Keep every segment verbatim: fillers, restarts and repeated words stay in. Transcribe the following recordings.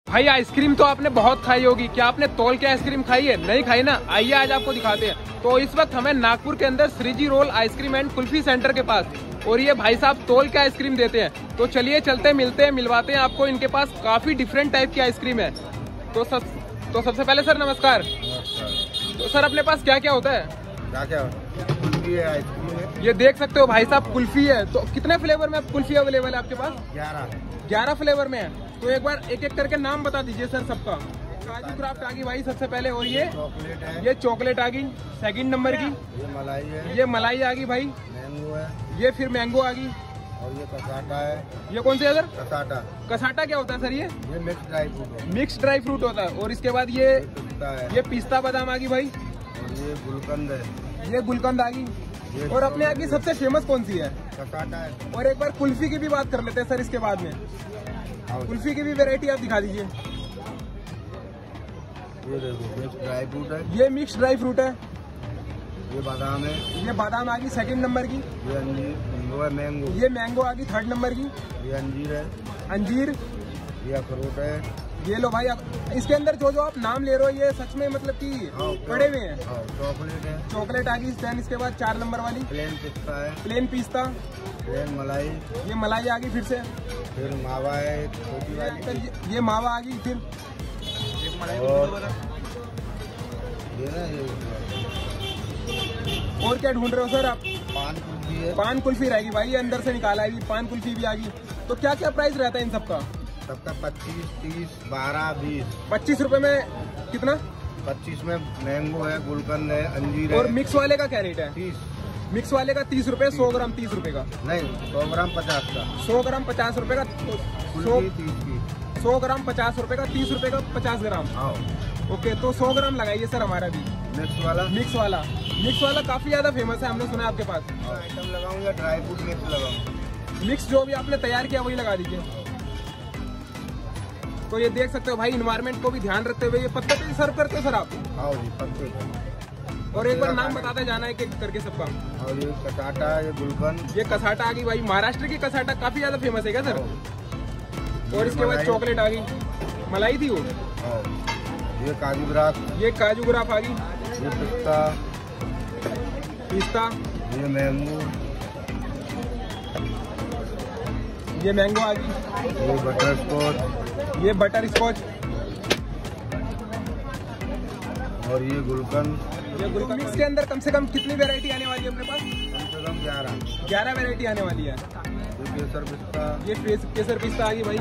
भाई आइसक्रीम तो आपने बहुत खाई होगी, क्या आपने तोल के आइसक्रीम खाई है? नहीं खाई ना? आइए आज आपको दिखाते हैं। तो इस वक्त हमें नागपुर के अंदर Shreeji roll ice cream and kulfi centre के पास, और ये भाई साहब तोल के आइसक्रीम देते हैं। तो चलिए चलते मिलते हैं, मिलवाते हैं आपको। इनके पास काफी डिफरेंट टाइप की आइसक्रीम है। तो सब तो सबसे पहले सर नमस्कार। तो सर अपने पास क्या क्या होता है? क्या क्या कुल्फी है, आइसक्रीम है। ये देख सकते हो भाई साहब कुल्फी है। तो कितने फ्लेवर में कुल्फी अवेलेबल है आपके पास? ग्यारह ग्यारह फ्लेवर में है। तो एक बार एक एक करके नाम बता दीजिए सर सबका। काजू क्राफ्ट आ गई भाई सबसे पहले, और ये चॉकलेट है, ये चॉकलेट आ गई सेकंड नंबर की। ये मलाई है, ये मलाई आ गई भाई। मैंगो है, ये फिर मैंगो आ गई। और ये कसाटा है। ये कौन सी है सर? कसाटा कसाटा क्या होता है सर? ये ये मिक्स ड्राई फ्रूट है। मिक्स ड्राई फ्रूट होता है। और इसके बाद ये पिस्ता है, ये पिस्ता बादाम आ गई भाई। और ये गुलकंद है, ये गुलकंद आ गई। ये और अपने यहाँ की सबसे फेमस कौन सी है? कसाटा है। और एक बार कुल्फी की भी बात कर लेते हैं सर इसके बाद में। कुल्फी की भी वैरायटी आप दिखा दीजिए। ये देखो मिक्स ड्राई फ्रूट है, ये मिक्स ड्राई फ्रूट है। ये बादाम है, ये बादाम आ गई सेकंड नंबर की। ये अंजीर, वो है मैंगो, ये मैंगो आ गई थर्ड नंबर की। ये अंजीर है, अंजीर। ये अखरोट है। ये लो भाई, इसके अंदर जो जो आप नाम ले रहे हो ये सच में मतलब कि पड़े हुए हैं। चॉकलेट है, चॉकलेट आ गई। देन इसके बाद चार नंबर वाली प्लेन पिस्ता है, प्लेन पिस्ता। प्लेन मलाई, ये मलाई आ गई फिर से। फिर मावा है एक छोटी वाली, ये, ये मावा आ गई। फिर और ये ना ये और क्या ढूंढ रहे हो सर आप? पान कुल्फी है, पान कुल्फी रहेगी भाई, ये अंदर से निकाला है। पान कुल्फी भी आ गई। तो क्या क्या प्राइस रहता है इन सबका? सबका पच्चीस, तीस, बारह, बीस। पच्चीस रुपए में कितना? पच्चीस में मैंगो है, गुलकंद है, अंजीर है। और मिक्स वाले का क्या रेट है? तीस। मिक्स वाले का तीस रुपए, सौ ग्राम तीस रुपए का। नहीं, सौ ग्राम पचास का। सौ ग्राम पचास रुपए का। सौ कुल्फी तीस की। सौ ग्राम पचास रुपए का, तीस रुपए का पचास ग्राम। हाँ, ओके, तो सौ ग्राम लगाइए सर हमारा भी। मिक्स वाला, मिक्स वाला मिक्स वाला काफी ज्यादा फेमस है, हमने सुना है आपके पास। आइटम लगाऊंगा, ड्राई फ्रूट मिक्स लगाऊंगा। मिक्स जो भी आपने तैयार किया वही लगा दीजिए। तो ये देख सकते हो भाई, इन्वायरमेंट को भी ध्यान रखते हुए ये पत्ते पे सर्व करते हो सर आप? हाँ जी, पत्ते। और एक बार नाम बताते जाना है एक एक करके सबका। और ये कसाटा, ये गुलकंद, ये कसाटा आ गई भाई। महाराष्ट्र की कसाटा काफी ज्यादा फेमस है क्या सर? और इसके बाद चॉकलेट आ गई, मलाई थी वो। ये काजू ग्राफ, ये काजू ग्राफ आ गई। ये पिस्ता, पिस्ता। ये मैंगो, ये मैंगो आ गई। ये बटर स्कॉच, ये बटर स्कॉच। और ये गुलकंद। ये गुलकंद। मिक्स के अंदर कम से कम कितनी वैरायटी आने वाली है अपने पास? कम से कम ग्यारह ग्यारह वैरायटी आने वाली है। ये केसर पिस्ता, ये केसर पिस्ता आ गई भाई।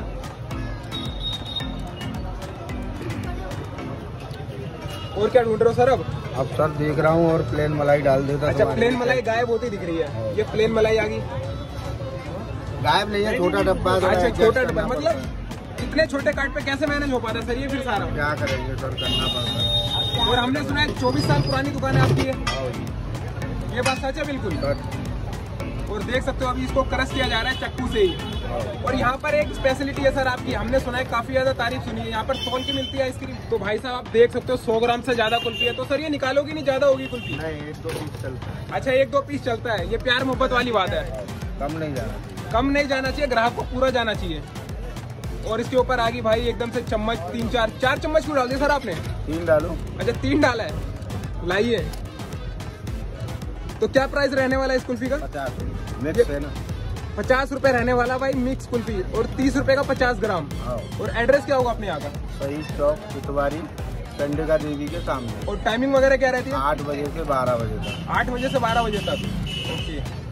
और क्या ढूंढ रहे हो सर अब? अब सर देख रहा हूँ, और प्लेन मलाई डाल देता। अच्छा, प्लेन मलाई गायब होती दिख रही है। ये प्लेन मलाई आ गई। गायब नहीं है, छोटा डब्बा। अच्छा, छोटा डब्बा। मतलब इतने छोटे कार्ड पे कैसे मैनेज हो पाता है सर ये फिर सारा? क्या करेंगे सर, करना पड़ता है। और हमने सुना है चौबीस साल पुरानी दुकान है आपकी है, ये बात सच है? बिल्कुल। और देख सकते हो अभी इसको क्रश किया जा रहा है चक्कू से ही। और यहाँ पर एक स्पेशलिटी है सर आपकी, हमने सुना है काफी ज्यादा तारीफ सुनी है, यहाँ पर तौल की मिलती है आइसक्रीम। तो भाई साहब आप देख सकते हो सौ ग्राम से ज्यादा कुल्फी है। तो सर ये निकालोगी नहीं, ज्यादा होगी कुल्फी? नहीं, एक दो पीस चलता है। अच्छा, एक दो पीस चलता है। ये प्यार मोहब्बत वाली बात है। कम नहीं जाना, कम नहीं जाना चाहिए, ग्राहक को पूरा जाना चाहिए। और इसके ऊपर आ गई भाई एकदम से चम्मच, तीन चार चार चम्मच क्यों डाल दिए सर आपने? तीन डालो। अच्छा, तीन डाला है। लाइए। तो क्या प्राइस रहने वाला है इस कुल्फी का? पचास मिक्स है ना। पचास रुपए रहने वाला भाई मिक्स कुल्फी, और तीस रुपए का पचास ग्राम। और एड्रेस क्या होगा अपने यहाँ का? सही चौक, पितवारी, चंडिका देवी के सामने। और टाइमिंग वगैरह क्या रहती है? आठ बजे से बारह बजे तक। आठ बजे से बारह बजे तक। ओके।